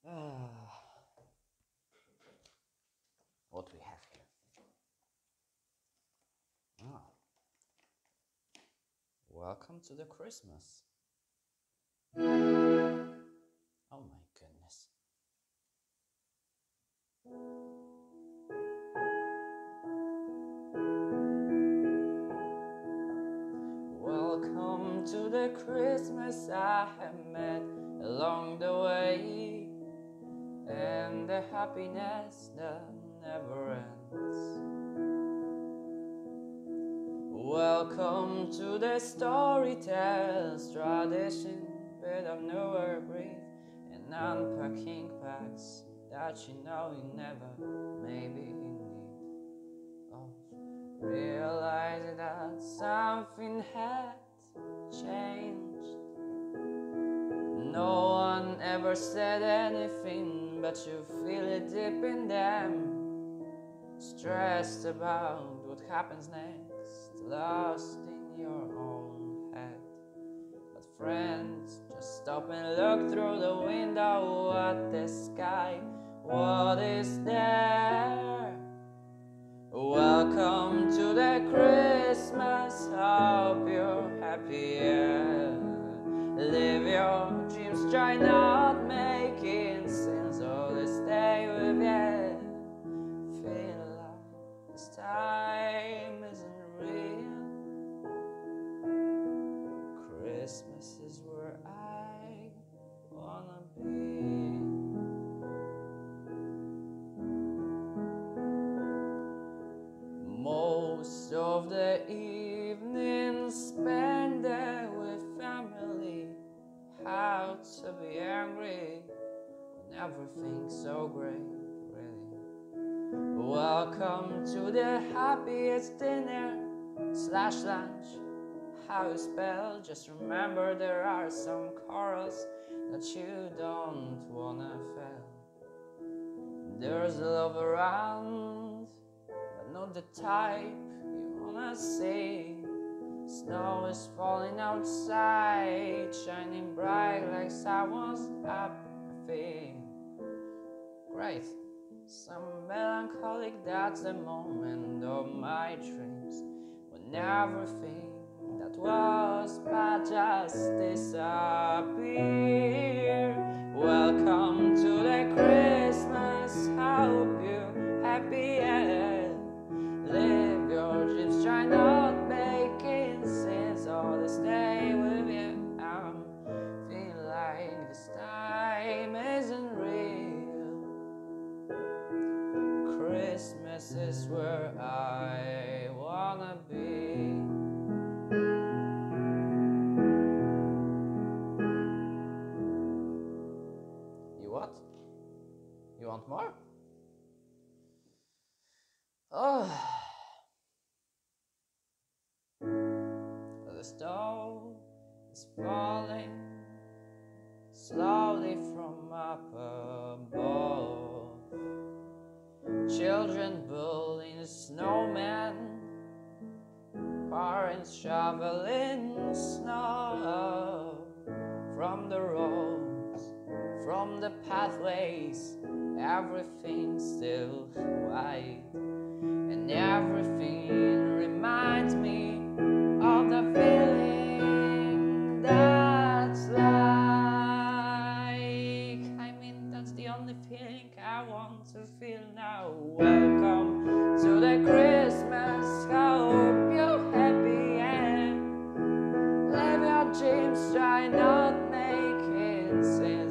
What we have here? Oh, welcome to the Christmas. Oh my goodness. Welcome to the Christmas I have met along the way, and the happiness that never ends. Welcome to the storytells, tradition, bit of newer breathe, and unpacking packs that you know you never maybe need of. Realizing that something had changed. No one ever said anything, but you feel it deep in them. Stressed about what happens next, lost in your own head. But friends, just stop and look through the window at the sky. What is there? Welcome to the Christmas, hope you're happy, yeah. Live your dreams, try not making sense of this day with you. Feel like this time isn't real. Christmas is where I wanna be. Most of the evenings spent there with family. How to be angry when everything's so great, really. Welcome to the happiest dinner / lunch. How you spell? Just remember there are some corals that you don't wanna fail. There's love around, but not the type you wanna see. Snow is falling outside, shining bright like someone's happy. Great, some melancholic, that's the moment of my dreams, when everything that was bad just disappeared. Welcome to the Christmas, hope you're happy and live your dreams, try not making sense all this day with you. Feel like this time isn't real. Christmas is where I wanna be. You what? You want more? Oh. The snow is falling slowly from up above. Children building snowmen, parents shoveling snow from the roads, from the pathways. Everything's still white, and everything reminds me of the feeling that's like. I mean, that's the only feeling I want to feel now. Welcome to the Christmas, hope you're happy and live your dreams, try not making sense